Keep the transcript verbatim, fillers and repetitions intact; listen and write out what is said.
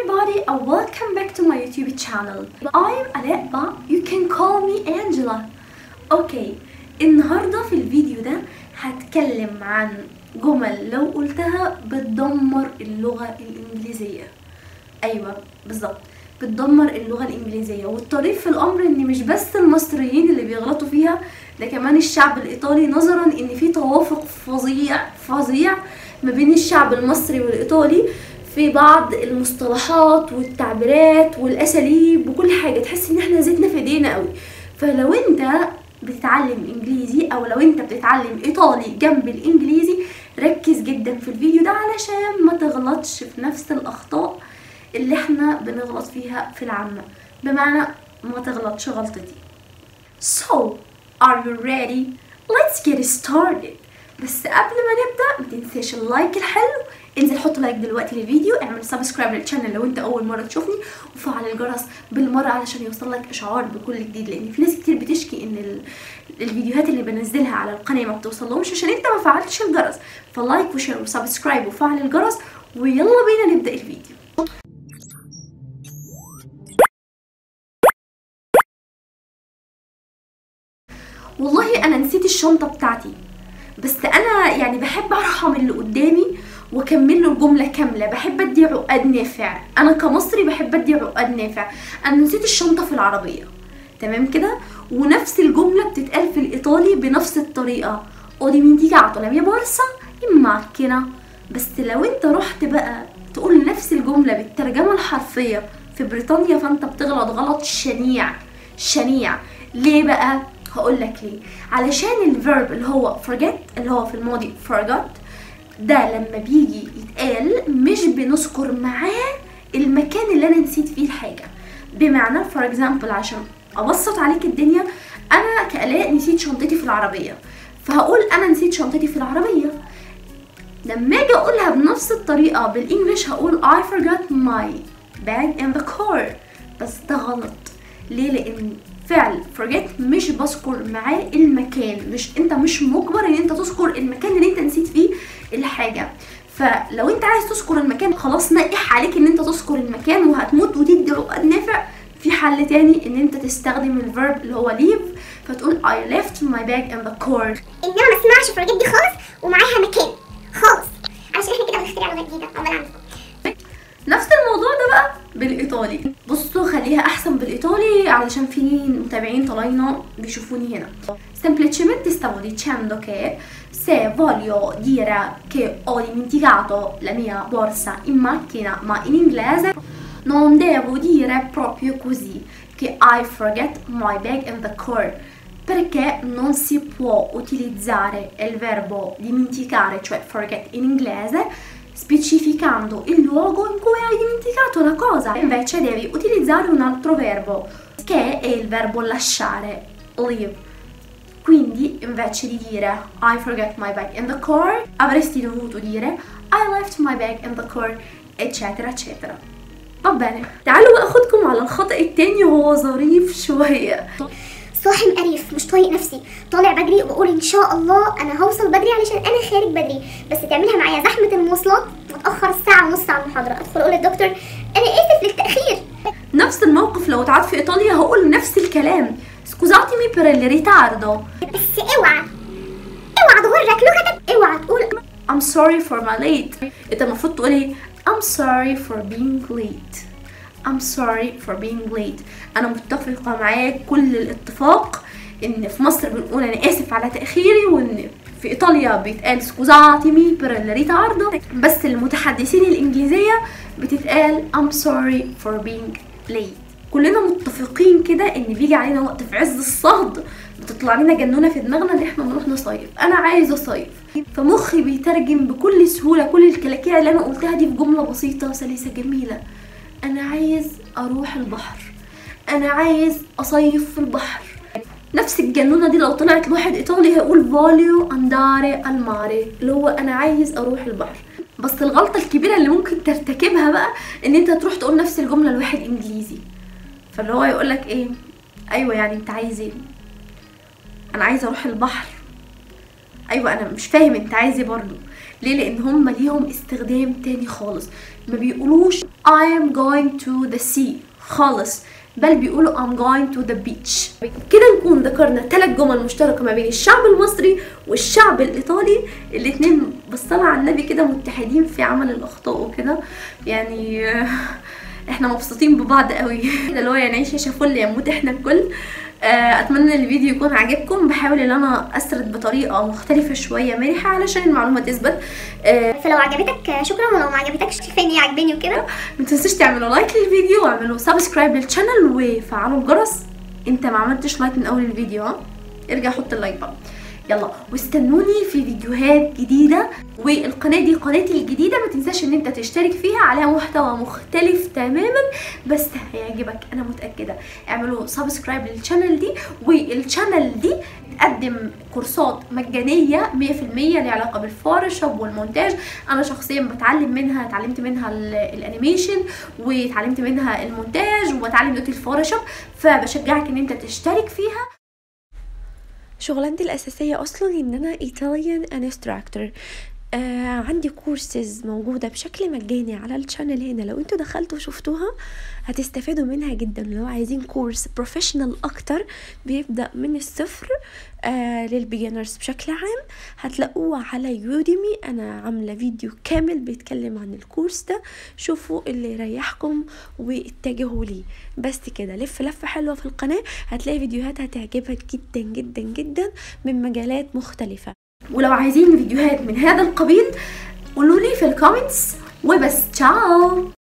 everybody and welcome back to my YouTube channel. I'm Aleba, you can call me Angela. اوكي النهارده في الفيديو ده هتكلم عن جمل لو قلتها بتدمر اللغة الإنجليزية. أيوة بالظبط، بتدمر اللغة الإنجليزية. والطريف في الأمر إن مش بس المصريين اللي بيغلطوا فيها، ده كمان الشعب الإيطالي، نظرا إن في توافق فظيع فظيع ما بين الشعب المصري والإيطالي في بعض المصطلحات والتعبيرات والأساليب وكل حاجة. تحس إن إحنا زيتنا في إيدينا قوي. فلو أنت بتتعلم انجليزي او لو انت بتتعلم ايطالي جنب الانجليزي، ركز جدا في الفيديو ده علشان ما تغلطش في نفس الاخطاء اللي احنا بنغلط فيها في العامة، بمعنى ما تغلطش غلطتي. So are you ready? Let's get started. بس قبل ما نبدأ ما تنساش اللايك الحلو، انزل حط لايك دلوقتي للفيديو، اعمل سبسكرايب للشانل لو انت اول مره تشوفني، وفعل الجرس بالمره علشان يوصل لك اشعار بكل جديد، لان في ناس كتير بتشكي ان الفيديوهات اللي بنزلها على القناه ما بتوصلهمش عشان انت ما فعلتش الجرس. فلايك وشير وسبسكرايب وفعل الجرس، ويلا بينا نبدا الفيديو. والله انا نسيت الشنطه بتاعتي، بس انا يعني بحب ارحم اللي قدامي واكمل له الجمله كامله، بحب ادي عقد نافع. انا كمصري بحب ادي عقد نافع. انا نسيت الشنطه في العربيه، تمام كده. ونفس الجمله بتتقال في الايطالي بنفس الطريقه، ho dimenticato la mia borsa in macchina. بس لو انت رحت بقى تقول نفس الجمله بالترجمه الحرفيه في بريطانيا، فانت بتغلط غلط شنيع شنيع. ليه بقى؟ هقول لك ليه. علشان الفيرب اللي هو forget اللي هو في الماضي forgot ده لما بيجي يتقال مش بنذكر معاه المكان اللي انا نسيت فيه الحاجه. بمعنى فور اكزامبل، عشان ابسط عليك الدنيا، انا كالاء نسيت شنطتي في العربيه، فهقول انا نسيت شنطتي في العربيه. لما اجي اقولها بنفس الطريقه بالانجلش هقول I forgot my bag in the car. بس ده غلط. ليه؟ لان فعل forget مش بذكر معاه المكان، مش انت مش مجبر ان انت تذكر المكان اللي انت نسيت فيه الحاجه. فلو انت عايز تذكر المكان خلاص نقح عليك ان انت تذكر المكان وهتموت وتدي عقد نافع. في حل تاني ان انت تستخدم الفيرب اللي هو leave، فتقول I left my bag in the car. انما ما اسمعش forget دي خالص ومعاها مكان خالص، عشان احنا كده بنخترع لغه جديده عقبال عندكم. نفس الموضوع ده بقى بالايطالي. بصوا خليها احسن بالايطالي علشان في متابعين طلاينه بيشوفوني هنا. semplicemente stavo dicendo che se voglio dire che ho dimenticato la mia borsa in macchina, ma in inglese non devo dire proprio così, che I forget my bag in the car, perché non si può utilizzare il verbo dimenticare, cioè forget in inglese, specificando il luogo in cui hai dimenticato la cosa. Invece devi utilizzare un altro verbo, che è il verbo lasciare, leave. Quindi invece di dire I forget my bag in the car, avresti dovuto dire I left my bag in the car, eccetera eccetera. Va bene، تعالوا بقى اخدكم على الخطأ التاني وهو ظريف شوية. صاحي مقريف مش طايق نفسي، طالع بجري وبقول ان شاء الله انا هوصل بدري علشان انا خارج بدري، بس تعملها معايا زحمه المواصلات واتاخر ساعه ونص على المحاضره. ادخل اقول للدكتور انا اسف للتاخير. نفس الموقف لو اتعاد في ايطاليا هقول نفس الكلام، scusatemi per il ritardo. بس اوعى اوعى تغرك لغتك، اوعى تقول I'm sorry for my late. انت المفروض تقول ايه؟ I'm sorry for being late. I'm sorry for being late. انا متفقه معاك كل الاتفاق ان في مصر بنقول انا اسف على تاخيري، وان في ايطاليا بيتقال scusatemi per il ritardo، بس المتحدثين الانجليزيه بتتقال I'm sorry for being late. كلنا متفقين كده ان بيجي علينا وقت في عز الصهد بتطلع لنا جنونه في دماغنا ان احنا نروح نصيف. انا عايزه اصيف، فمخي بيترجم بكل سهوله كل الكلاكيع اللي انا قلتها دي في جمله بسيطه سلسه جميله. انا عايز اروح البحر، انا عايز اصيف في البحر. نفس الجنونه دي لو طلعت لواحد ايطالي هيقول فوليو انداري الماري، اللي هو انا عايز اروح البحر. بس الغلطه الكبيره اللي ممكن ترتكبها بقى ان انت تروح تقول نفس الجمله لواحد انجليزي، فاللي هو يقول لك ايه؟ ايوه يعني انت عايز ايه؟ انا عايز اروح البحر. ايوه انا مش فاهم انت عايز ايه برضه. ليه؟ لان هم ليهم استخدام تاني خالص، ما بيقولوش I am going to the sea خالص، بل بيقولوا I'm going to the beach. كده نكون ذكرنا ثلاث جمل مشتركة ما بين الشعب المصري والشعب الإيطالي، الاتنين بالصلاة على النبي كده متحدين في عمل الأخطاء وكده. يعني احنا مبسوطين ببعض قوي كده، اللي هو يعني عيش يا شافول يا موت احنا الكل. اتمنى الفيديو يكون عجبكم. بحاول ان انا اسرد بطريقه مختلفه شويه مرحه علشان المعلومه تثبت. فلو عجبتك شكرا، ولو ما عجبتكش كفايه عجباني وكده. ما تنسوش تعملوا لايك للفيديو واعملوا سبسكرايب للشانل وفعلوا الجرس. انت ما عملتش لايك من اول الفيديو، ها ارجع حط اللايك بقى. يلا واستنوني في فيديوهات جديده، والقناه دي قناتي الجديده، ما تنساش ان انت تشترك فيها، عليها محتوى مختلف تماما بس هيعجبك انا متاكده. اعملوا سبسكرايب للشانل دي، والشانل دي بتقدم كورسات مجانيه مية في المية ليها علاقه بالفوتوشوب والمونتاج. انا شخصيا بتعلم منها، اتعلمت منها الانيميشن واتعلمت منها المونتاج وبتعلم دلوقتي الفوتوشوب، فبشجعك ان انت تشترك فيها. شغلانتي الأساسية أصلا إن أنا إيطاليان انستراكتور. آه عندي كورسز موجودة بشكل مجاني على الشانل هنا، لو انتوا دخلتوا وشفتوها هتستفادوا منها جدا. لو عايزين كورس بروفيشنال أكتر بيبدأ من الصفر آه للبيجنرز بشكل عام، هتلاقوه على يوديمي. أنا عاملة فيديو كامل بيتكلم عن الكورس ده، شوفوا اللي يريحكم واتجهوا ليه. بس كده لف لفة حلوة في القناة، هتلاقي فيديوهات هتعجبك جدا جدا جدا من مجالات مختلفة. ولو عايزين فيديوهات من هذا القبيل قولوا لي في الكومنتس وبس. تشاو.